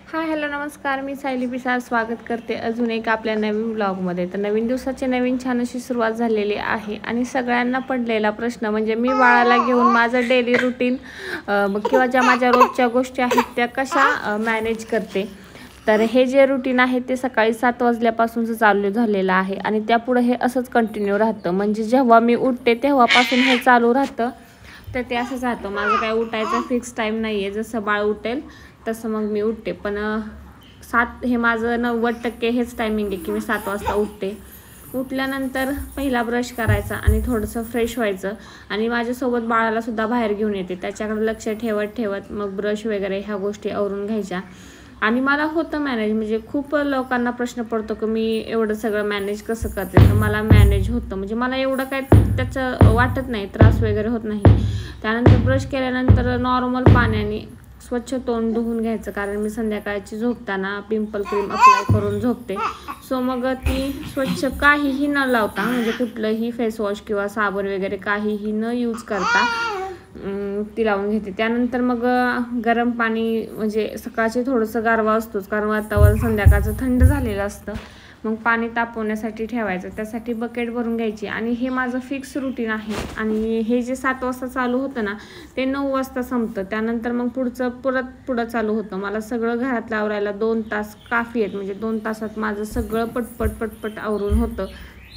Hi hello नमस्कार, मी सायली पिसाळ स्वागत करते अजून एक आपल्या नवीन ब्लॉगमध्ये. तर नवीन दिवसाची नवीन छान अशी सुरुवात झालेली आहे आणि सगळ्यांना पडलेला प्रश्न म्हणजे मी बाळाला घेऊन माझं डेली रुटीन किंवा ज्या माझ्या रोजच्या गोष्टी आहेत त्या कशा मॅनेज करते. तर हे जे रुटीन आहे ते सकाळी 7 वाजल्यापासूनचं चालू झालेलं आहे आणि त्यापुढे हे असंच कंटिन्यू राहतं. म्हणजे जेव्हा मी उठते तेव्हापासून हे चालू राहतं. तर ते असंच राहतं. माझं काय उठायचा फिक्स टाईम नाही आहे, जसं बाळ उठेल तसं मग मी उठते. पण 7 हे माझं 90% हेच टायमिंग आहे की मी 7 वाजता उठते. उठल्यानंतर पहिला ब्रश करायचा आणि थोडंसं फ्रेश व्हायचं आणि माझ्यासोबत बाळालासुद्धा बाहेर घेऊन येते. त्याच्याकडे लक्ष ठेवत मग ब्रश वगैरे ह्या गोष्टी आवरून घ्यायच्या. आणि मला होतं मॅनेज. म्हणजे खूप लोकांना प्रश्न पडतो की मी एवढं सगळं मॅनेज कसं करते. तर मला मॅनेज होतं. म्हणजे मला एवढं काय त्याचं वाटत नाही, त्रास वगैरे होत नाही. त्यानंतर ब्रश केल्यानंतर नॉर्मल पाण्याने स्वच्छ तोंड धुवून घ्यायचं, कारण मी संध्याकाळची झोपताना पिंपल क्रीम अप्लाय करून झोपते. सो मग ती स्वच्छ काहीही न लावता, म्हणजे कुठलंही फेसवॉश किंवा साबण वगैरे काहीही न यूज करता ती लावून घेते. त्यानंतर मग गरम पाणी, म्हणजे सकाळचे थोडंसं गारवा असतोच कारण वातावरण संध्याकाळचं थंड झालेलं असतं. मग पाणी तापवण्यासाठी ठेवायचं, त्यासाठी बकेट भरून घ्यायची. आणि हे माझं फिक्स रुटीन आहे. आणि हे जे 7 वाजता चालू होतं ना ते 9 वाजता संपतं. त्यानंतर मग पुढं चालू होतं. मला सगळं घरातलं आवरायला 2 तास काफी आहेत. म्हणजे 2 तासात माझं सगळं पटपट आवरून होतं.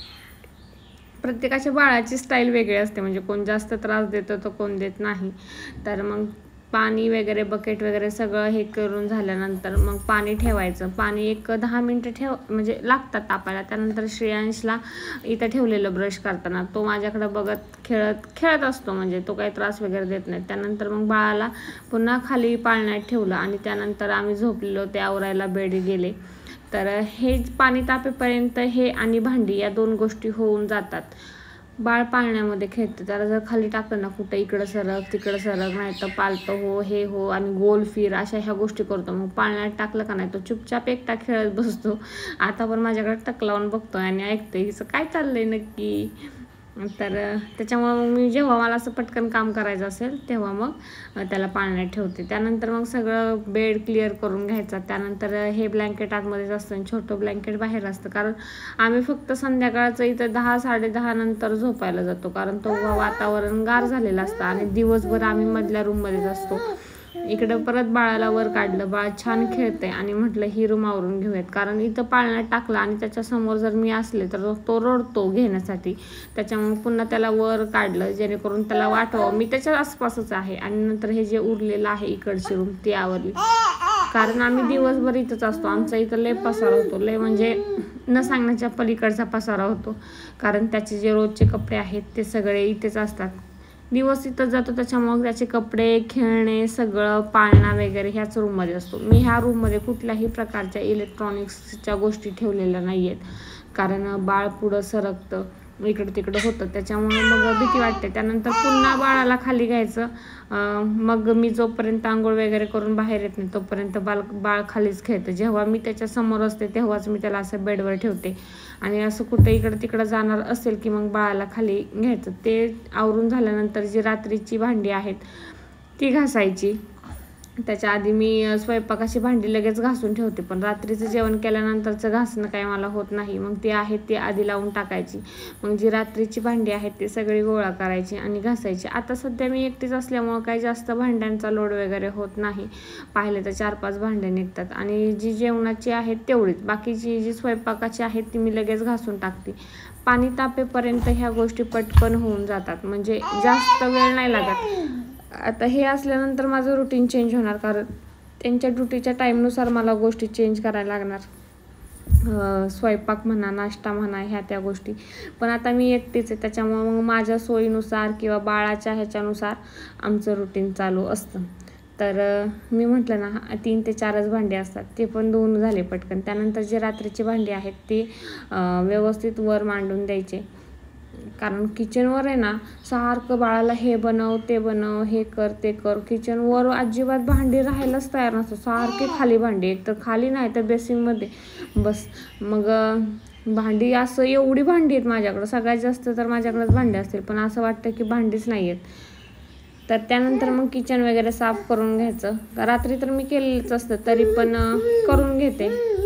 प्रत्येकाच्या बाळाची स्टाईल वेगळी असते. म्हणजे कोण जास्त त्रास देतं तर कोण देत नाही. तर मग पाणी वगैरे बकेट वगैरे सगळं हे करून झाल्यानंतर मग पाणी ठेवायचं. पाणी एक 10 मिनटं म्हणजे लागतात तापायला. त्यानंतर श्रेयांशला इथं ठेवलेलं ब्रश करताना तो माझ्याकडे बघत खेळत असतो. म्हणजे तो काही त्रास वगैरे देत नाही. त्यानंतर मग बाळाला पुन्हा खाली पाळण्यात ठेवलं आणि त्यानंतर आम्ही झोपलेलो ते आवरायला बेड गेले. तर हे पाणी तापेपर्यंत हे आणि भांडी या 2 गोष्टी होऊन जातात. बाळ पाळण्यामध्ये खेळतं. त्याला जर खाली टाकलं ना कुठं इकडं सरक तिकडं सरक, नाही तर पालतं हो हे हो आणि गोल फिर अशा ह्या गोष्टी करतो. मग पाळण्यात टाकलं का नाही तो चुपचाप एकटा खेळत बसतो. आता पण माझ्याकडे टक लावून बघतो आणि ऐकतो हिचं काय चाललंय नक्की. तर त्याच्यामुळं मग मी जेव्हा मला असं पटकन काम करायचं असेल तेव्हा मग त्याला पाळण्यात ठेवते. त्यानंतर मग सगळं बेड क्लिअर करून घ्यायचा. त्यानंतर हे ब्लँकेट आतमध्येच असतं आणि छोटं ब्लँकेट बाहेर असतं, कारण आम्ही फक्त संध्याकाळचं इथं 10-10:30 नंतर झोपायला जातो, कारण तो वातावरण गार झालेलं असतं आणि दिवसभर आम्ही मधल्या रूममध्येच असतो. इकडं परत बाळाला वर काढलं. बाळ छान खेळतंय आणि म्हटलं ही रूम आवरून घेऊयात, कारण इथं पाळण्यात टाकलं आणि त्याच्यासमोर जर मी असले तर तो रडतो घेण्यासाठी. त्याच्यामुळे पुन्हा त्याला वर काढलं जेणेकरून त्याला वाटवावं मी त्याच्या आसपासच आहे. आणि नंतर हे जे उरलेलं आहे इकडची रूम ती आवरली, कारण आम्ही दिवसभर इथंच असतो. आमचा इथं लय पसारा होतो, लय म्हणजे न सांगण्याच्या पलीकडचा पसारा होतो. कारण त्याचे जे रोजचे कपडे आहेत ते सगळे इथेच असतात. दिवस इथं जातो, त्याच्यामुळे त्याचे कपडे खेळणे सगळं पाळणा वगैरे ह्याच रूममध्ये असतो. मी ह्या रूममध्ये कुठल्याही प्रकारच्या इलेक्ट्रॉनिक्सच्या गोष्टी ठेवलेल्या नाही आहेत, कारण बाळ पुढं सरकतं इकडं तिकडं होतं. त्याच्यामुळे मग भीती वाटते. त्यानंतर पुन्हा बाळाला खाली घ्यायचं. मग मी जोपर्यंत आंघोळ वगैरे करून बाहेर येत नाही तोपर्यंत बाळ खालीच खेळतं. जेव्हा मी त्याच्यासमोर असते तेव्हाच मी त्याला असं बेडवर ठेवते. आणि असं कुठं इकडं तिकडं जाणार असेल की मग बाळाला खाली घ्यायचं. ते आवरून झाल्यानंतर जी रात्रीची भांडी आहेत ती घासायची. त्याच्या आधी मी स्वयंपाकाची भांडी लगेच घासून ठेवते, पण रात्रीचं जेवण केल्यानंतरचं घासणं काही मला होत नाही. मग ती आहेत ती आधी लावून टाकायची. मग जी रात्रीची भांडी आहेत ती सगळी गोळा करायची आणि घासायची. आता सध्या मी एकटीच असल्यामुळं काही जास्त भांड्यांचा लोड वगैरे होत नाही. पाहिले तर 4-5 भांडे निघतात आणि जी जेवणाची आहेत तेवढीच. बाकीची जी स्वयंपाकाची आहेत ती मी लगेच घासून टाकते. पाणी तापेपर्यंत ह्या गोष्टी पटकन होऊन जातात, म्हणजे जास्त वेळ नाही लागत. आता हे असल्यानंतर माझं रुटीन चेंज होणार, कारण त्यांच्या ड्युटीच्या टाईमनुसार मला गोष्टी चेंज करायला लागणार. स्वयंपाक म्हणा, नाश्ता म्हणा, ह्या त्या गोष्टी. पण आता मी एकटीच आहे, त्याच्यामुळं मग माझ्या सोयीनुसार किंवा बाळाच्या ह्याच्यानुसार आमचं रुटीन चालू असतं. तर मी म्हटलं ना 3 ते 4च भांडी असतात, ते पण धुवून झाले पटकन. त्यानंतर जे रात्रीची भांडी आहेत ती व्यवस्थित वर मांडून द्यायचे, कारण किचनवर आहे ना सारखं बाळाला हे बनव ते बनव हे कर ते कर. किचनवर अजिबात भांडी राहायलाच तयार नसतं. सारखी खाली भांडी, एक तर खाली नाही तर बेसिनमध्ये बस. मग भांडी असं एवढी भांडी आहेत माझ्याकडं, सगळ्यात जास्त तर माझ्याकडेच भांडी असतील, पण असं वाटतं की भांडीच नाही आहेत. तर त्यानंतर मग किचन वगैरे साफ करून घ्यायचं. रात्री तर मी केलेलंच असतं, तरी पण करून घेते.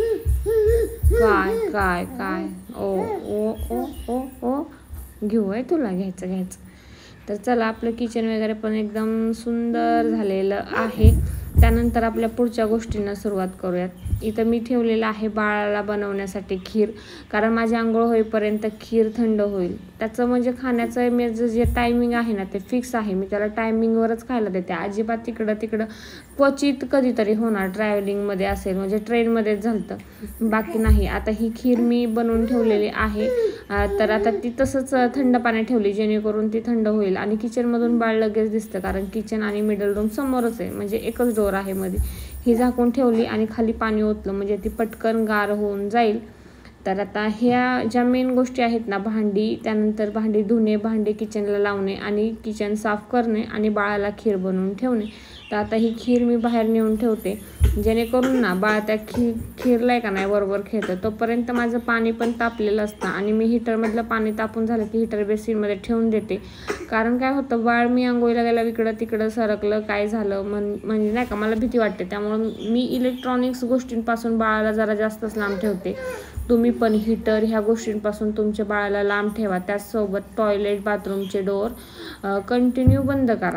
काय काय काय ओ ओ ओ ओ ओ घेऊ आहे तुला, घ्यायचं. तर चला, आपलं किचन वगैरे पण एकदम सुंदर झालेलं आहे. त्यानंतर आपल्या पुढच्या गोष्टींना सुरुवात करूयात. इथं मी ठेवलेलं आहे बाळाला बनवण्यासाठी खीर, कारण माझी आंघोळ होईपर्यंत खीर थंड होईल. त्याचं म्हणजे खाण्याचं माझं जे टायमिंग आहे ना ते फिक्स आहे. मी त्याला टायमिंगवरच खायला देते. अजिबात तिकडं क्वचित कधीतरी होणार, ट्रॅव्हलिंगमध्ये असेल म्हणजे ट्रेनमध्येच झालं, बाकी नाही. आता ही खीर मी बनवून ठेवलेली आहे. तर आता ती तसंच थंड पाण्यात ठेवली, जेणेकरून ती थंड होईल. आणि किचनमधून बाळ लगेच दिसतं, कारण किचन आणि मिडल रूम समोरच आहे, म्हणजे एकच डोर आहे मध्ये. ही झाकून ठेवली आणि खाली पाणी ओतलं, म्हणजे ती पटकन गार होऊन जाईल. तर आता ह्या ज्या मेन गोष्टी आहेत ना, भांडी, त्यानंतर भांडी धुणे, भांडी किचनला लावणे आणि किचन साफ करणे आणि बाळाला खीर बनवून ठेवणे. तर आता ही खीर मी बाहेर नेऊन ठेवते, जेणेकरून ना बाळ त्या खीरला आहे का नाही बरोबर खेळतं. तोपर्यंत माझं पाणी पण तापलेलं असतं आणि मी हीटरमधलं पाणी तापून झालं की हीटर बेसिनमध्ये ठेवून देते. कारण काय होतं, बाळ मी आंघोळीला गेला इकडं तिकडं सरकलं, काय झालं म्हणजे नाही का, मला भीती वाटते. त्यामुळं मी इलेक्ट्रॉनिक्स गोष्टींपासून बाळाला जरा जास्तच लांब ठेवते. तुम्ही पण हीटर ह्या गोष्टींपासून तुमच्या बाळाला लांब ठेवा. त्याचसोबत टॉयलेट बाथरूमचे डोअर कंटिन्यू बंद करा.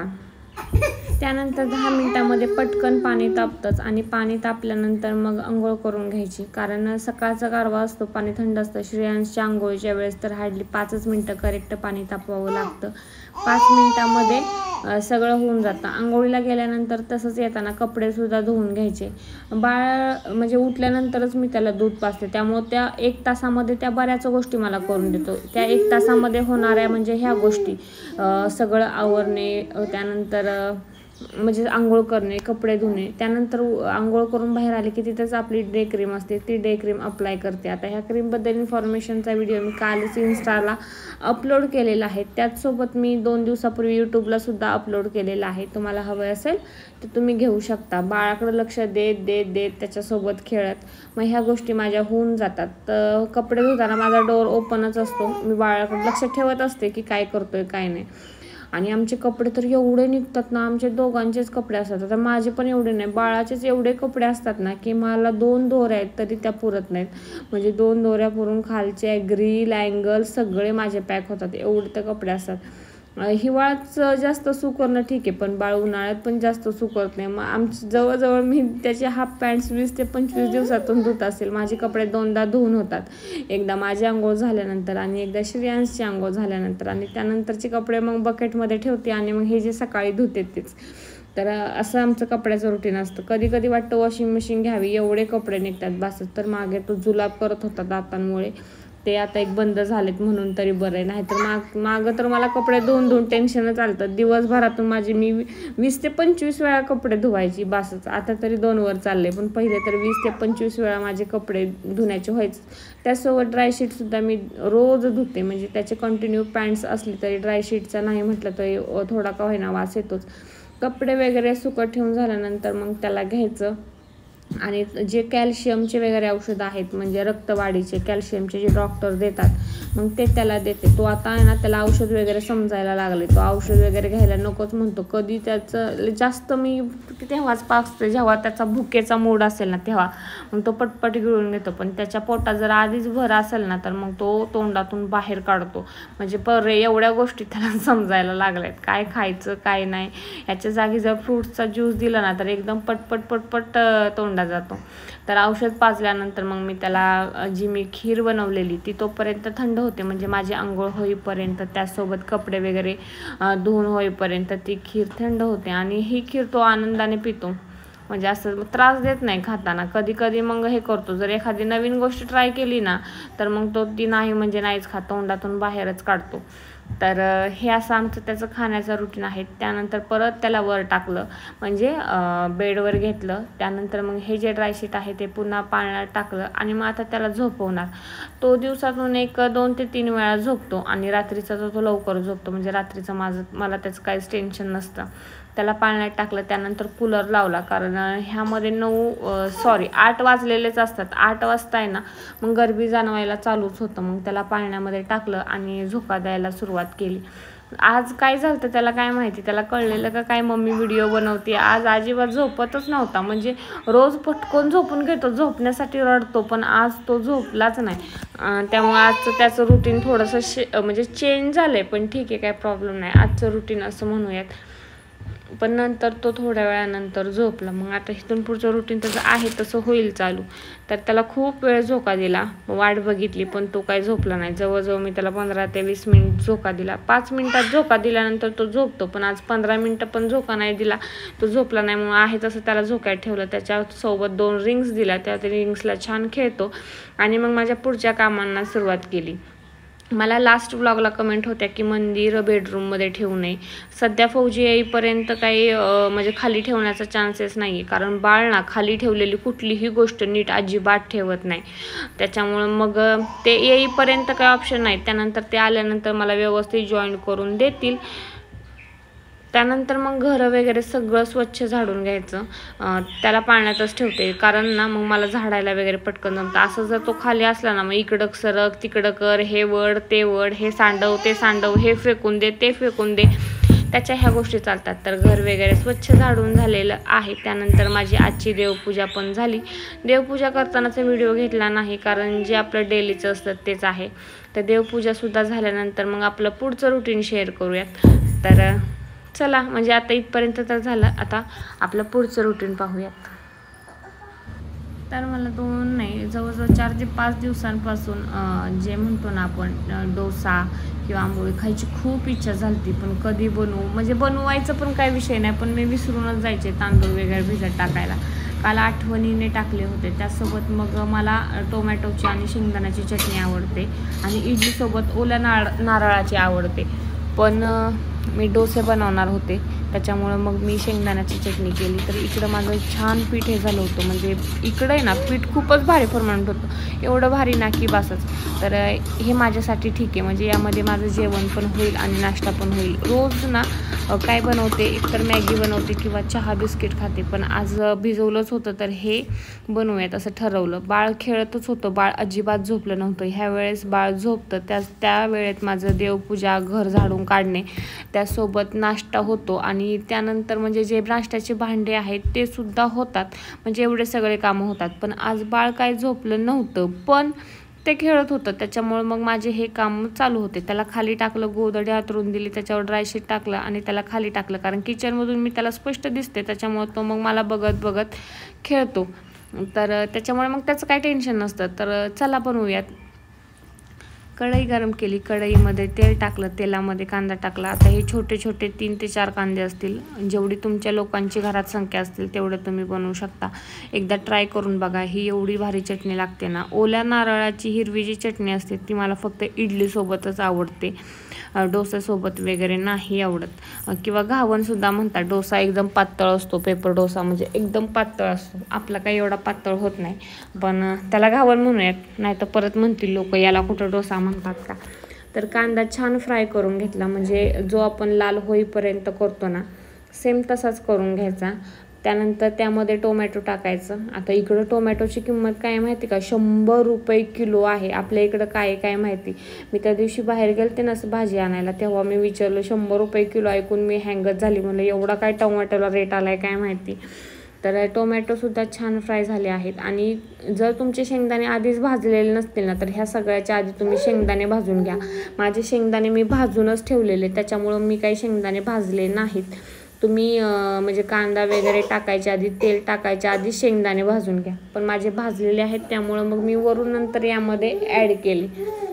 त्यानंतर 10 मिनिटामध्ये पटकन पाणी तापतंच आणि पाणी तापल्यानंतर मग आंघोळ करून घ्यायची, कारण सकाळचा गारवा असतो, पाणी थंड असतं. श्रेयांसच्या आंघोळीच्या वेळेस तर हार्डली 5 मिनिटं करेक्ट पाणी तापवावं लागतं. 5 मिनिटामध्ये सगळं होऊन जातं. आंघोळीला गेल्यानंतर तसंच येताना कपडेसुद्धा धुवून घ्यायचे. बाळ म्हणजे उठल्यानंतरच मी त्याला दूध पाजते, त्यामुळं त्या 1 तासामध्ये त्या बऱ्याच गोष्टी मला करून देतो. त्या 1 तासामध्ये होणाऱ्या म्हणजे ह्या गोष्टी सगळं आवरणे, त्यानंतर म्हणजे आंघोळ करणे, कपडे धुणे. त्यानंतर आंघोळ करून बाहेर आले की तिथंच आपली डे क्रीम असते, ती डे क्रीम अप्लाय करते. आता ह्या क्रीमबद्दल इन्फॉर्मेशनचा व्हिडिओ मी कालच इन्स्टाला अपलोड केलेला आहे. त्याचसोबत मी 2 दिवसापूर्वी यूट्यूबला सुद्धा अपलोड केलेला आहे. तुम्हाला हवं असेल तर तुम्ही घेऊ शकता. बाळाकडे लक्ष देत त्याच्यासोबत खेळत मग ह्या गोष्टी माझ्या होऊन जातात. तर कपडे धुताना माझा डोअर ओपनच असतो, मी बाळाकडे लक्ष ठेवत असते की काय करतोय काय नाही. आणि आमचे कपडे तर एवढे निघतात ना, आमचे दोघांचेच कपडे असतात. आता माझे पण एवढे नाही, बाळाचेच एवढे कपडे असतात ना की मला 2 दोऱ्या आहेत तरी त्या पुरत नाहीत. म्हणजे 2 दोऱ्या पुरून खालचे ग्रिल अँगल सगळे माझे पॅक होतात, एवढे ते कपडे असतात. हिवाळ्यात जास्त सुकरणं ठीक आहे, पण बाळ उन्हाळ्यात पण जास्त सुकत नाही. मग आमची जवळजवळ मी त्याचे हाफ पॅन्ट्स 20 ते 25 दिवसातून धुत असेल. माझे कपडे 2दा धुवून होतात, एकदा माझी आंघोळ झाल्यानंतर आणि एकदा श्रेयांसची आंघोळ झाल्यानंतर. आणि त्यानंतरचे कपडे मग बकेटमध्ये ठेवते आणि मग हे जे सकाळी धुते तेच. तर असं आमचं कपड्याचं रुटीन असतं. कधी कधी वाटतं वॉशिंग मशीन घ्यावी, एवढे कपडे निघतात बसत. तर मागे तो जुलाब करत होता दातांमुळे, ते आता एक बंद झालेत म्हणून तरी बरं आहे. नाहीतर मागं तर मला कपडे धुवून टेन्शनच आलं. दिवसभरातून मी 20 ते 25 वेळा कपडे धुवायची बासच. आता तरी 2 वर चालले, पण पहिले तर 20 ते 25 वेळा माझे कपडे धुण्याचे व्हायचे. त्यासोबत ड्रायशीटसुद्धा मी रोज धुते, म्हणजे त्याचे कंटिन्यू पॅन्ट्स असली तरी ड्रायशीटचा नाही म्हटलं तरी थोडा का होईना वास येतोच. कपडे वगैरे सुकत ठेवून झाल्यानंतर मग त्याला घ्यायचं आणि जे कॅल्शियमचे वगैरे औषधं आहेत, म्हणजे रक्तवाढीचे कॅल्शियमचे जे डॉक्टर देतात, मग ते त्याला देते. तो आता आहे ना, त्याला औषध वगैरे समजायला लागले. तो औषध वगैरे घ्यायला नकोच म्हणतो. कधी त्याचं जास्त मी तेव्हाच पाचते जेव्हा त्याचा भुकेचा मूड असेल ना, तेव्हा मग तो पटपट गिळून घेतो. पण त्याच्या पोटात जर आधीच भर असेल ना, तर मग तो तोंडातून बाहेर काढतो. म्हणजे एवढ्या गोष्टी त्याला समजायला लागल्यात, काय खायचं काय नाही. याच्या जागी जर फ्रूट्सचा ज्यूस दिला ना, तर एकदम पटपट तोंडात जातो. तर औषध पाजल्यानंतर मग मी त्याला जी मी खीर बनवलेली ती तोपर्यंत थंड होते, म्हणजे माझी आंघोळ होईपर्यंत, त्यासोबत कपडे वगैरे धुवून होईपर्यंत ती खीर थंड होते. आणि ही खीर तो आनंदाने पितो, म्हणजे असं त्रास देत नाही खाताना. कधी कधी मग हे करतो, जर एखादी नवीन गोष्ट ट्राय केली ना, तर मग तो ती नाही म्हणजे नाहीच खात, तोंडातून बाहेरच काढतो. तर हे असं आमचं त्याचं खाण्याचं रुटीन आहे. त्यानंतर परत त्याला वर टाकलं, म्हणजे बेडवर घेतलं. त्यानंतर मग हे जे ड्रायशीट आहे ते पुन्हा पाण्यात टाकलं आणि मग आता त्याला झोपवणार. तो दिवसातून 2 ते 3 वेळा झोपतो आणि रात्रीचा तो लवकर झोपतो, म्हणजे रात्रीचं मला त्याचं काहीच टेन्शन नसतं. त्याला पाळण्यात टाकलं, त्यानंतर कूलर लावला, कारण ह्यामध्ये 8 वाजलेलेच असतात. 8 वाजता आहे ना, मग गरबी जाणवायला चालूच होतं. मग त्याला पाळण्यामध्ये टाकलं आणि झोका द्यायला सुरुवात केली. आज काय झालं तर त्याला काय माहिती, त्याला कळलेलं का काय मम्मी व्हिडिओ बनवते. आज अजिबात झोपतच नव्हता, म्हणजे रोज पटकन झोपून घेतो, झोपण्यासाठी रडतो, पण आज तो झोपलाच नाही. त्यामुळे आजचं त्याचं रुटीन थोडंसं म्हणजे चेंज झालं आहे, पण ठीक आहे, काय प्रॉब्लेम नाही. आजचं रुटीन असं म्हणूयात. पण नंतर तो थोड्या वेळानंतर झोपला. मग आता इथून पुढचं रुटीन त्याचं आहे तसं होईल चालू. तर त्याला खूप वेळ झोका दिला, वाट बघितली, पण तो काही झोपला नाही. जवळजवळ मी त्याला 15 ते 20 मिनिट झोका दिला. 5 मिनिटात झोका दिल्यानंतर तो झोपतो, पण आज 15 मिनिटं पण झोका नाही दिला, तो झोपला नाही. म्हणून आहे तसं त्याला झोक्यात ठेवलं. त्याच्यासोबत 2 रिंग्स दिल्या, त्या रिंग्सला छान खेळतो आणि मग माझ्या पुढच्या कामांना सुरुवात केली. मला लास्ट व्लॉगला कमेंट होत्या की मंदिर बेडरूममध्ये ठेवू नये. सध्या फौजी येईपर्यंत काही म्हणजे खाली ठेवण्याचा चान्सेस नाही आहे, कारण बाळ ना खाली ठेवलेली कुठलीही गोष्ट नीट अजिबात ठेवत नाही. त्याच्यामुळं मग ते येईपर्यंत काही ऑप्शन नाही. त्यानंतर ते आल्यानंतर मला व्यवस्थित जॉईन करून देतील. त्यानंतर मग घरं वगैरे सगळं स्वच्छ झाडून घ्यायचं. त्याला पाळण्यातच ठेवते, कारण ना मग मला झाडायला वगैरे पटकन जमतं. असं जर तो खाली असला ना, मग इकडं सरक तिकडं कर, हे वड ते वड, हे सांडव ते सांडव, हे फेकून दे ते फेकून दे, त्याच्या ह्या गोष्टी चालतात. तर घर वगैरे स्वच्छ झाडून झालेलं आहे. त्यानंतर माझी आजची देवपूजा पण झाली. देवपूजा करतानाचा व्हिडिओ घेतला नाही, कारण जे आपलं डेलीचं असतं तेच आहे. तर देवपूजासुद्धा झाल्यानंतर मग आपलं पुढचं रुटीन शेअर करूयात. तर चला, म्हणजे आता इथपर्यंत तर झालं. आता आपलं पुढचं रुटीन पाहूयात. तर मला 2 नाही, जवळजवळ 4 ते 5 दिवसांपासून जे म्हणतो ना आपण डोसा किंवा आंबोळी खायची खूप इच्छा झाली, पण कधी बनवू, म्हणजे बनवायचं पण काही विषय नाही, पण मी विसरूनच जायचे तांदूळ वगैरे भिजत टाकायला. काल आठवणीने टाकले होते. त्यासोबत मग मला टोमॅटोची आणि शेंगदाण्याची चटणी आवडते आणि इडलीसोबत ओल्या नारळाची आवडते. पण मी डोसे बनवणार होते, त्याच्यामुळं मग मी शेंगदाण्याची चटणी केली. तर इकडं माझं छान पीठ हे झालं होतं, म्हणजे इकडं आहे ना पीठ खूपच भारी फर्मंट होतं, एवढं भारी ना की बसच. तर हे माझ्यासाठी ठीक आहे, म्हणजे यामध्ये माझं जेवण पण होईल आणि नाश्ता पण होईल. रोज ना काय बनवते, एकतर मॅगी बनवते किंवा चहा बिस्किट खाते, पण आज भिजवलंच होतं तर हे बनवूयात असं ठरवलं. बाळ खेळतच होतं, बाळ अजिबात झोपलं नव्हतं. ह्या वेळेस बाळ झोपतं, त्या वेळेत माझं देवपूजा, घर झाडून काढणे, त्यासोबत नाश्ता होतो आणि त्यानंतर म्हणजे जे नाश्त्याचे भांडे आहेत ते सुद्धा होतात, म्हणजे एवढे सगळे कामं होतात. पण आज बाळ काय झोपलं नव्हतं, पण ते खेळत होतं, त्याच्यामुळे मग माझे हे काम चालू होते. त्याला खाली टाकलं, गोधडी हातरून दिली, त्याच्यावर ड्रायशीट टाकलं आणि त्याला खाली टाकलं, कारण किचनमधून मी त्याला स्पष्ट दिसते, त्याच्यामुळे तो मग मला बघत बघत खेळतो. तर त्याच्यामुळे मग त्याचं काही टेन्शन नसतं. तर चला बनवूयात. कढई गरम केली, कढईमध्ये तेल टाकलं, तेलामध्ये कांदा टाकला. आता हे छोटे छोटे 3 ते 4 कांदे असतील, जेवढी तुमच्या लोकांची घरात संख्या असतील तेवढं तुम्ही बनवू शकता. एकदा ट्राय करून बघा, ही एवढी भारी चटणी लागते ना. ओल्या नारळाची हिरवी जी चटणी असते ती मला फक्त इडलीसोबतच आवडते, डोसासोबत वगैरे नाही आवडत. किंवा घावणसुद्धा म्हणतात. डोसा एकदम पातळ असतो, पेपर डोसा म्हणजे एकदम पातळ असतो, आपला काही एवढा पातळ होत नाही, पण त्याला घावण म्हणूयात, नाही तर परत म्हणतील लोक याला कुठं डोसा म्हणतात का. तर कांदा छान फ्राय करून घेतला, म्हणजे जो आपण लाल होईपर्यंत करतो ना सेम तसाच करून घ्यायचा. त्यानंतर त्यामध्ये टोमॅटो टाकायचं. आता इकडं टोमॅटोची किंमत काय माहिती का, 100 रुपये किलो आहे. आपल्या इकडं काय माहिती. मी त्या दिवशी बाहेर गेलते ना भाजी आणायला, तेव्हा मी विचारलं 100 रुपये किलो, ऐकून मी हँगच झाली, म्हणलं एवढा काय टोमॅटोला रेट आला आहे काय माहिती. तर टोमॅटोसुद्धा छान फ्राय झाले आहेत. आणि जर तुमचे शेंगदाणे आधीच भाजलेले नसतील ना, तर ह्या सगळ्याच्या आधी तुम्ही शेंगदाणे भाजून घ्या. माझे शेंगदाणे मी भाजूनच ठेवलेले, त्याच्यामुळं मी काही शेंगदाणे भाजले नाहीत. तुम्ही म्हणजे कांदा वगैरे टाकायच्या आधी, तेल टाकायच्या आधी शेंगदाणे भाजून घ्या, पण माझे भाजलेले आहेत त्यामुळं मग मी वरून नंतर यामध्ये ॲड केले.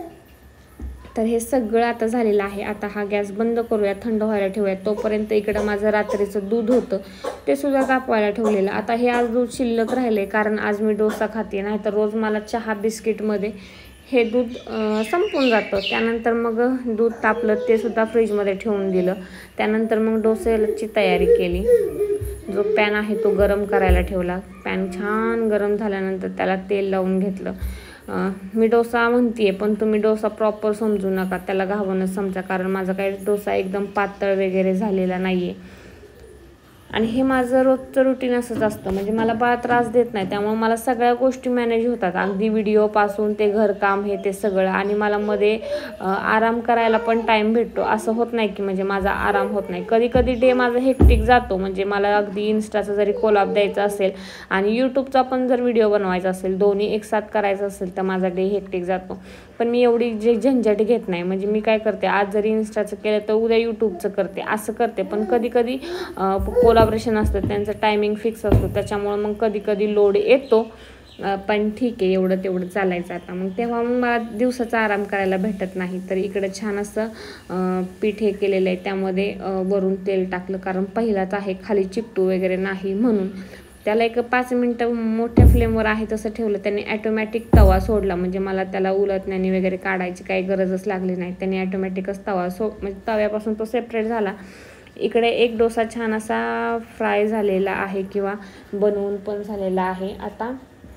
तर हे सगळं आता झालेलं आहे. आता हा गॅस बंद करूया, थंड व्हायला ठेवूया. तोपर्यंत इकडं माझं रात्रीचं दूध होतं ते सुद्धा तापवायला ठेवलेलं. आता हे आज दूध शिल्लक राहिले, कारण आज मी डोसा खाते, नाही तर रोज मला चहा बिस्किटमध्ये हे दूध संपून जातं. त्यानंतर मग दूध तापलं, ते सुद्धा फ्रीजमध्ये ठेवून दिलं. त्यानंतर मग डोस्याची तयारी केली. जो पॅन आहे तो गरम करायला ठेवला. पॅन छान गरम झाल्यानंतर त्याला तेल लावून घेतलं. मी डोसा म्हणते पण तुम्ही डोसा प्रॉपर समजू नका, त्याला घावणच समजा, कारण माझा काही डोसा एकदम पातळ वगैरे झालेला नाही आहे. आणि हे माझं रोजचं रुटीन असंच असतं. म्हणजे मला बाळ त्रास देत नाही, त्यामुळे मला सगळ्या गोष्टी मॅनेज होतात, अगदी व्हिडिओपासून ते घरकाम हे ते सगळं. आणि मला मध्ये आराम करायला पण टाईम भेटतो. असं होत नाही की म्हणजे माझा आराम होत नाही. कधी कधी डे माझा हेक्टिक जातो. म्हणजे मला अगदी इन्स्टाचा जरी कोलॅब द्यायचा असेल आणि यूट्यूबचा पण जर व्हिडिओ बनवायचा असेल, दोन्ही एकसाथ करायचं असेल, तर माझा डे हेक्टिक जातो. पण मी एवढी जे झंझट घेत नाही. म्हणजे मी काय करते, आज जरी इन्स्टाचं केलं तर उद्या यूट्यूबचं करते, असं करते. पण कधी कधी कोलॅबरेशन असतं, त्यांचं टायमिंग फिक्स असतो, त्याच्यामुळं मग कधी कधी लोड येतो. पण ठीक आहे, एवढं तेवढं चालायचं आता. मग तेव्हा मग मला दिवसाचा आराम करायला भेटत नाही. तर इकडं छान असं पीठ हे केलेलं आहे, त्यामध्ये वरून तेल टाकलं, कारण पहिलाच आहे, खाली चिकटू वगैरे नाही म्हणून. त्याला एक 5 मिनटं मोठ्या फ्लेमवर आहे तसं ठेवलं. त्याने ॲटोमॅटिक तवा सोडला. म्हणजे मला त्याला उलटण्याने वगैरे काढायची काही गरजच लागली नाही. त्याने ॲटोमॅटिकच तवा म्हणजे तव्यापासून तो सेपरेट झाला. इकडे एक डोसा छान असा फ्राय झालेला आहे किंवा बनवून पण झालेला आहे. आता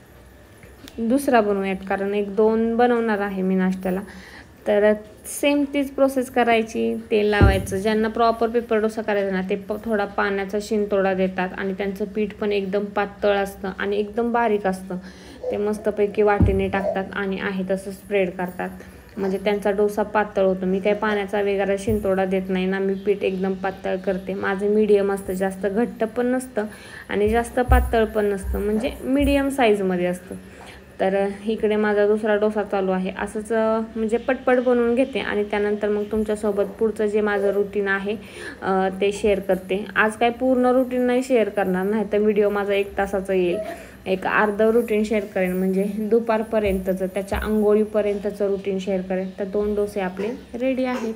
दुसरा बनवूयात, कारण 1-2 बनवणार आहे मी नाश्त्याला. तर सेम तीच प्रोसेस करायची. तेल लावायचं. ज्यांना प्रॉपर पेपर डोसा करायचा ना, ते थोडा पाण्याचा शिंतोडा देतात आणि त्यांचं पीठ पण एकदम पातळ असतं आणि एकदम बारीक असतं. ते मस्तपैकी वाटीने टाकतात आणि आहे तसं स्प्रेड करतात. म्हणजे त्यांचा डोसा पातळ होतो. मी काही पाण्याचा वगैरे शिंतोडा देत नाही ना, मी पीठ एकदम पातळ करते. माझं मीडियम असतं, जास्त घट्ट पण नसतं आणि जास्त पातळ पण नसतं, म्हणजे मीडियम साईजमध्ये असतं. तर इकडे माझा दुसरा डोसा चालू आहे. असंच म्हणजे पटपट बनवून घेते आणि त्यानंतर मग तुमच्यासोबत पुढचं जे माझं रुटीन आहे ते शेअर करते. आज काय पूर्ण रुटीन नाही शेअर करणार, नाही तर व्हिडिओ माझा 1 तासाचा येईल. एक अर्धं रुटीन शेअर करेन, म्हणजे दुपारपर्यंतचं, त्याच्या आंघोळीपर्यंतचं रुटीन शेअर करेन. तर 2 डोसे आपले रेडी आहेत.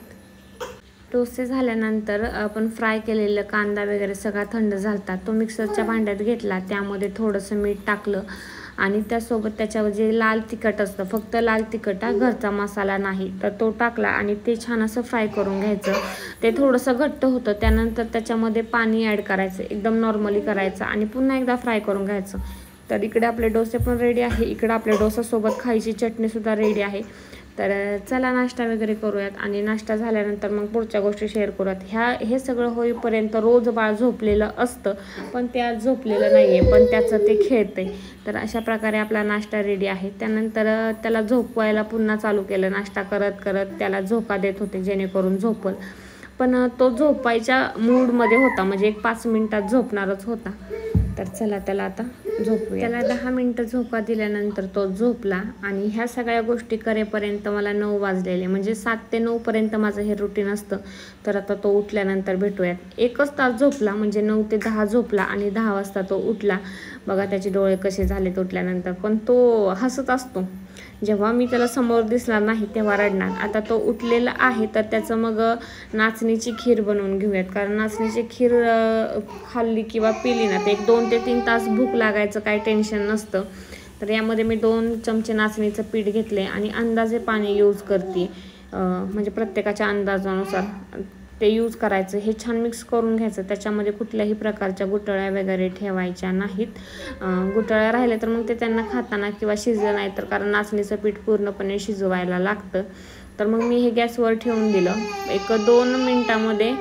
डोसे झाल्यानंतर आपण फ्राय केलेलं कांदा वगैरे सगळा थंड झाला, तो मिक्सरच्या भांड्यात घेतला. त्यामध्ये थोडंसं मीठ टाकलं आणि त्यासोबत त्याच्यावर जे लाल तिखट असतं, फक्त लाल तिखट, घरचा मसाला नाही, तर तो टाकला आणि ते छान असं फ्राय करून घ्यायचं. ते थोडंसं घट्ट होतं. त्यानंतर त्याच्यामध्ये पाणी ॲड करायचं, एकदम नॉर्मली करायचं आणि पुन्हा एकदा फ्राय करून घ्यायचं. तर इकडे आपले डोसे पण रेडी आहे. इकडे आपल्या डोसासोबत खायची चटणीसुद्धा रेडी आहे. तर चला नाश्ता वगैरे करूयात आणि नाश्ता झाल्यानंतर मग पुढच्या गोष्टी शेअर करूयात. हे सगळं होईपर्यंत रोज बाळ झोपलेलं असतं, पण ते आज झोपलेलं नाही आहे, पण त्याचं ते खेळतंय. तर अशा प्रकारे आपला नाश्ता रेडी आहे. त्यानंतर त्याला झोपवायला पुन्हा चालू केलं. नाश्ता करत करत त्याला झोका देत होते, जेणेकरून झोपल. पण तो झोपायच्या मूडमध्ये होता, म्हणजे एक 5 मिनिटात झोपणारच होता. तर चला त्याला आता झोपूया. त्याला 10 मिनटं झोका दिल्यानंतर तो झोपला आणि ह्या सगळ्या गोष्टी करेपर्यंत मला 9 वाजलेले. म्हणजे 7 ते 9 पर्यंत माझं हे रुटीन असतं. तर आता तो उठल्यानंतर भेटूयात. 1च तास झोपला, म्हणजे 9 ते 10 झोपला आणि 10 वाजता तो उठला. बघा त्याचे डोळे कसे झालेत उठल्यानंतर. पण तो हसत असतो. जेव्हा मी त्याला समोर दिसणार नाही तेव्हा रडणार. आता तो उठलेला आहे, तर त्याचं मग नाचणीची खीर बनवून घेऊयात. कारण नाचणीची खीर खाल्ली किंवा पिली ना, ते 1 2 ते 3 तास भूक लागायचं काही टेन्शन नसतं. तर यामध्ये मी 2 चमचे नाचणीचं पीठ घेतले आणि अंदाजे पाणी यूज करते. म्हणजे प्रत्येकाच्या अंदाजानुसार ते यूज करायचं. हे छान मिक्स करून घ्यायचं. त्याच्यामध्ये कुठल्याही प्रकारच्या गुठळ्या वगैरे ठेवायच्या नाहीत. गुठळ्या राहिल्या तर मग ते त्यांना खाताना किंवा शिजलं नाही तर, कारण नाचणीचं पीठ पूर्णपणे शिजवायला लागतं. तर मग मी हे गॅसवर ठेवून दिलं. 1-2 मिनटामध्ये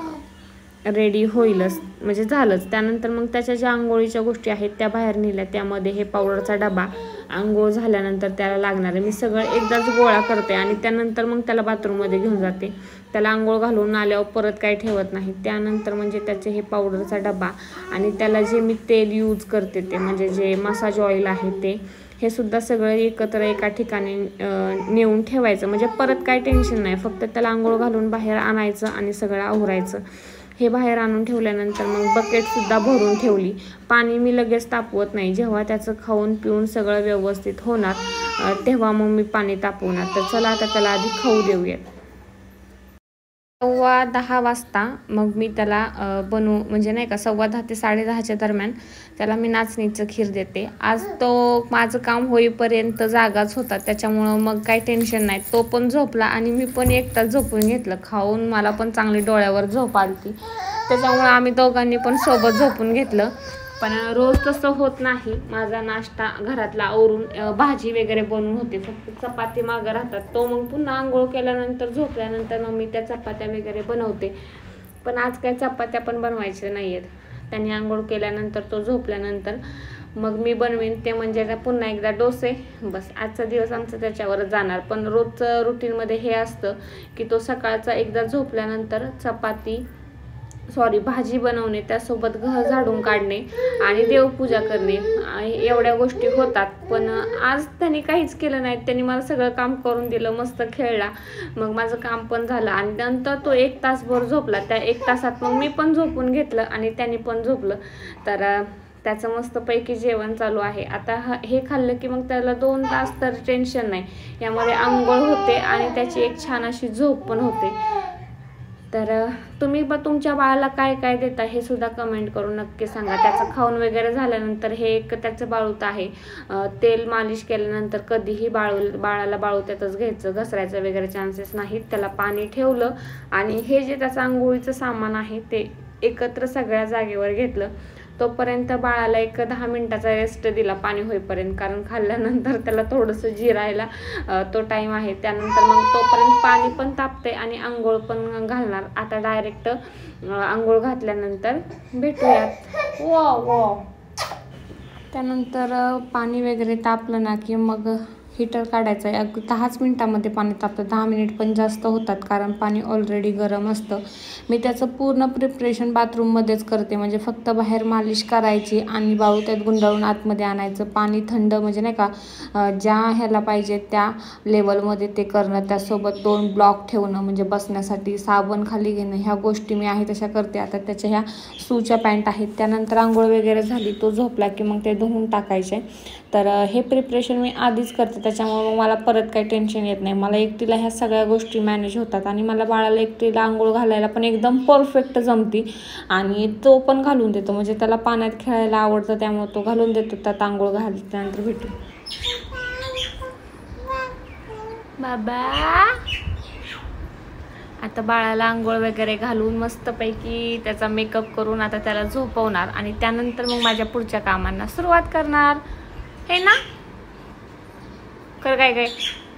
रेडी होईलच, म्हणजे झालंच. त्यानंतर मग त्याच्या ज्या आंघोळीच्या गोष्टी आहेत त्या बाहेर नेल्या. त्यामध्ये हे पावडरचा डबा, आंघोळ झाल्यानंतर त्याला लागणार आहे, मी सगळं एकदाच गोळा करते आणि त्यानंतर मग त्याला बाथरूममध्ये घेऊन जाते. त्याला आंघोळ घालून आल्यावर परत काही ठेवत नाही. त्यानंतर म्हणजे त्याचे हे पावडरचा डबा आणि त्याला जे मी तेल यूज करते ते म्हणजे जे मसाज ऑइल आहे ते, हे सुद्धा सगळं एकत्र एका ठिकाणी नेऊन ठेवायचं. म्हणजे परत काही टेन्शन नाही, फक्त त्याला आंघोळ घालून बाहेर आणायचं आणि सगळं आवरायचं. हे बाहेर आणून ठेवल्यानंतर मग बकेटसुद्धा भरून ठेवली. पाणी मी लगेच तापवत नाही. जेव्हा त्याचं खाऊन पिऊन सगळं व्यवस्थित होणार तेव्हा मग मी पाणी तापवणार. तर चला आता त्याला आधी खाऊ देऊयात. 9:15 वाजता मग मी त्याला म्हणजे नाही का 10:15 ते 10:30च्या दरम्यान त्याला मी नाचणीचं खीर देते. आज तो माझं काम होईपर्यंत जागाच होता, त्याच्यामुळं मग काही टेन्शन नाही. तो पण झोपला आणि मी पण 1 तास झोपून घेतलं. खाऊन मला पण चांगली डोळ्यावर झोप आली, त्याच्यामुळं आम्ही दोघांनी पण सोबत झोपून घेतलं. पण रोज तसं होत नाही. माझा नाश्ता घरातला आवरून भाजी वगैरे बनवून होते, फक्त चपाती मागं राहतात. तो मग पुन्हा आंघोळ केल्यानंतर झोपल्यानंतर मग मी त्या चपात्या वगैरे बनवते. पण आज काय चपात्या पण बनवायच्या नाही आहेत, त्यांनी आंघोळ केल्यानंतर तो झोपल्यानंतर मग मी बनवीन ते म्हणजे पुन्हा एकदा डोसे. बस आजचा दिवस आमचा त्याच्यावरच जाणार. पण रोजचं रुटीनमध्ये हे असतं की तो सकाळचा एकदा झोपल्यानंतर भाजी बनवणे, त्यासोबत घर झाडून काढणे आणि देवपूजा करणे, एवढ्या गोष्टी होतात. पण आज त्यांनी काहीच केलं नाही. त्यांनी मला सगळं काम करून दिलं, मस्त खेळला, मग माझं काम पण झालं आणि नंतर तो 1 तासभर झोपला. त्या 1 तासात मग मी पण झोपून घेतलं आणि त्यांनी पण झोपलं. तर त्याचं मस्तपैकी जेवण चालू आहे. आता हे खाल्लं की मग त्याला 2 तास तर टेन्शन नाही. यामध्ये आंघोळ होते आणि त्याची एक छान अशी झोप पण होते. तर तुम्ही तुमच्या बाळाला काय काय देता हे सुद्धा कमेंट करून नक्की सांगा. त्याचं खाऊन वगैरे झाल्यानंतर हे एक त्याचं बाळूत आहे. तेल मालिश केल्यानंतर कधीही बाळाला बाळूत्यातच घ्यायचं, घसरायचं वगैरे चान्सेस नाहीत. त्याला पाणी ठेवलं आणि हे जे त्याचं आंघोळीचं सामान आहे ते एकत्र सगळ्या जागेवर घेतलं. तोपर्यंत बाळाला एक 10 मिनिटाचा रेस्ट दिला पाणी होईपर्यंत, कारण खाल्ल्यानंतर त्याला थोडंसं जिरायला तो टाईम आहे. त्यानंतर मग तोपर्यंत पाणी पण तापते आणि आंघोळ पण घालणार. आता डायरेक्ट आंघोळ घातल्यानंतर भेटूयात. त्यानंतर पाणी वगैरे तापलं ना की मग हीटर काढायचं आहे. अगदी 10च मिनिटामध्ये पाणी तापतं. 10 मिनिट पण जास्त होतात कारण पाणी ऑलरेडी गरम असतं. मी त्याचं पूर्ण प्रिपरेशन बाथरूममध्येच करते. म्हणजे फक्त बाहेर मालिश करायची आणि बाळू त्यात गुंडाळून आतमध्ये आणायचं. पाणी थंड म्हणजे नाही का ज्या ह्याला पाहिजे त्या लेवलमध्ये ते करणं. त्यासोबत 2 ब्लॉक ठेवणं म्हणजे बसण्यासाठी, साबण खाली घेणं, ह्या गोष्टी मी आहे तशा करते. आता त्याच्या ह्या सूच्या पॅन्ट आहेत. त्यानंतर आंघोळ वगैरे झाली, तो झोपला की मग ते धुवून टाकायचे. तर हे प्रिपरेशन मी आधीच करते. त्याच्यामुळे मग मला परत काही टेन्शन येत नाही. मला एकटीला ह्या सगळ्या गोष्टी मॅनेज होतात आणि मला बाळाला एकटीला आंघोळ घालायला पण एकदम परफेक्ट जमती आणि तो पण घालून देतो. म्हणजे त्याला पाण्यात खेळायला आवडतं त्यामुळे तो घालून देतो. त्यात आंघोळ घालल्यानंतर भेटू बाबा. आता बाळाला आंघोळ वगैरे घालून मस्तपैकी त्याचा मेकअप करून आता त्याला झोपवणार आणि त्यानंतर मग माझ्या पुढच्या कामांना सुरुवात करणार. हे ना कर काय काय.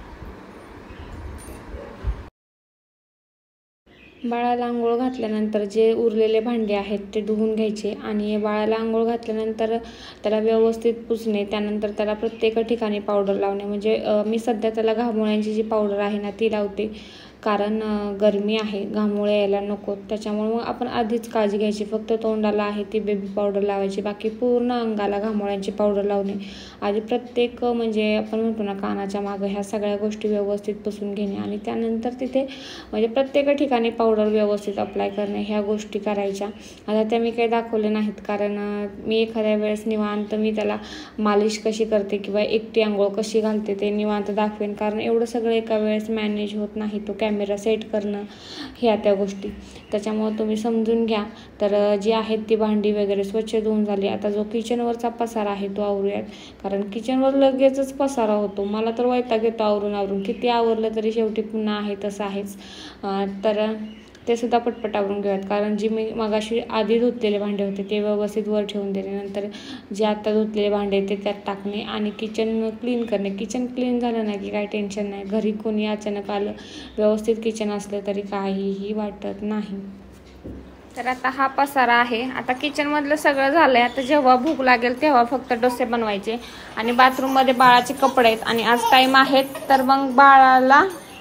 बाळाला आंघोळ घातल्यानंतर जे उरलेले भांडे आहेत ते धुवून घ्यायचे आणि बाळाला आंघोळ घातल्यानंतर त्याला व्यवस्थित पुसणे. त्यानंतर त्याला प्रत्येक ठिकाणी पावडर लावणे. म्हणजे मी सध्या त्याला घामोळ्यांची जी पावडर आहे ना ती लावते, कारण गरमी आहे, घामोळे यायला नको. त्याच्यामुळे मग आपण आधीच काळजी घ्यायची. फक्त तोंडाला आहे ती बेबी पावडर लावायची, बाकी पूर्ण अंगाला घामोळ्यांची पावडर लावणे. आधी प्रत्येक म्हणजे आपण म्हणतो ना कानाच्या मागं, ह्या सगळ्या गोष्टी व्यवस्थित पुसून घेणे आणि त्यानंतर तिथे म्हणजे प्रत्येक ठिकाणी पावडर व्यवस्थित अप्लाय करणे, ह्या गोष्टी करायच्या. आता त्या मी काही दाखवले नाहीत कारण मी एखाद्या वेळेस निवांत मी त्याला मालिश कशी करते किंवा एकटी आंघोळ कशी घालते ते निवांत दाखवेन, कारण एवढं सगळं एका वेळेस मॅनेज होत नाही. तो कॅमेरा सेट करणं ह्या त्या गोष्टी, त्याच्यामुळे तुम्ही समजून घ्या. तर जी आहेत ती भांडी वगैरे स्वच्छ धुवून झाली. आता जो किचनवरचा पसारा आहे तो आवरूयात, कारण किचनवर लगेचच पसारा होतो. मला तर वैताग येतो आवरून किती आवरलं तरी शेवटी पुन्हा आहे तसं आहेच. तर ते सुद्धा पटपट आवरून घेऊयात, कारण जी मी मगाशी आधी धुतलेले भांडे होते ते व्यवस्थित वर ठेवून दिले. नंतर जे आता धुतलेले भांडे ते त्यात टाकणे आणि किचन क्लीन करणे. किचन क्लीन झालं नाही की काही टेन्शन नाही. घरी कोणी अचानक आलं, व्यवस्थित किचन असलं तरी काहीही वाटत नाही. तर आता हा पसारा आहे. आता किचनमधलं सगळं झालंय. आता जेव्हा भूक लागेल तेव्हा फक्त डोसे बनवायचे आणि बाथरूममध्ये बाळाचे कपडे आहेत आणि आज टाईम आहेत तर मग बाळाला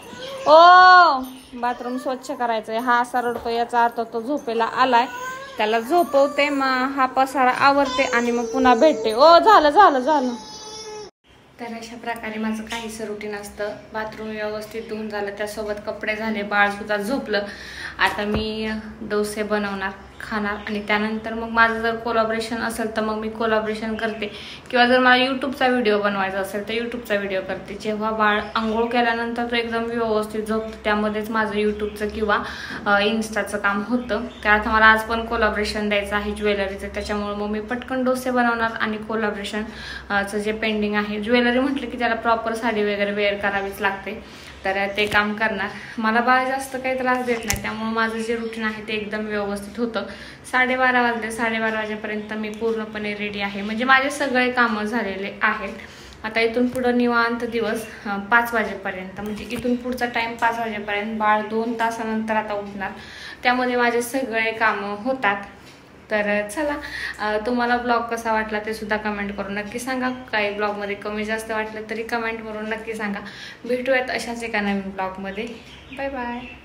बाथरूम स्वच्छ करायचंय. हा असा रडतो याचा अर्थ तो झोपेला आलाय. त्याला झोपवते, मग हा पसारा आवरते आणि मग पुन्हा भेटते. झालं. तर अशा प्रकारे माझं काहीसं रुटीन असतं. बाथरूम व्यवस्थित धुवून झालं, त्यासोबत कपडे झाले, बाळसुद्धा झोपलं. आता मी डोसे बनवणार, खाणार आणि त्यानंतर मग माझं जर कोलॅबोरेशन असेल तर मग मी कोलॅबोरेशन करते किंवा जर मला यूट्यूबचा व्हिडिओ बनवायचा असेल तर यूट्यूबचा व्हिडिओ करते. जेव्हा बाळ आंघोळ केल्यानंतर तो एकदम व्यवस्थित झोपतो त्यामध्येच माझं यूट्यूबचं किंवा इन्स्टाचं काम होतं. त्यात मला आज पण कोलॅबोरेशन द्यायचं आहे ज्वेलरीचं, त्याच्यामुळे मग मी पटकन डोसे बनवणार आणि कोलॅबोरेशनचं जे पेंडिंग आहे, ज्वेलरी म्हटलं की त्याला प्रॉपर साडी वगैरे वेअर करावीच लागते, तर ते काम करणार. मला बाळ जास्त काही त्रास देत नाही त्यामुळे माझं जे रुटीन आहे ते एकदम व्यवस्थित होतं. 12:30 वाजले. 12:30 वाजेपर्यंत मी पूर्णपणे रेडी आहे. म्हणजे माझे सगळे कामं झालेले आहेत. आता इथून पुढं निवांत दिवस 5 वाजेपर्यंत, म्हणजे इथून पुढचा टाईम 5 वाजेपर्यंत. बाळ 2 तासानंतर आता उठणार, त्यामध्ये माझे सगळे कामं होतात. तर चला, तुम्हाला ब्लॉग कसा वाटला ते सुद्धा कमेंट करून नक्की सांगा. काही ब्लॉगमध्ये कमी जास्त वाटलं तरी कमेंट करून नक्की सांगा. भेटूयात अशाच एका नवीन ब्लॉगमध्ये. Bye bye.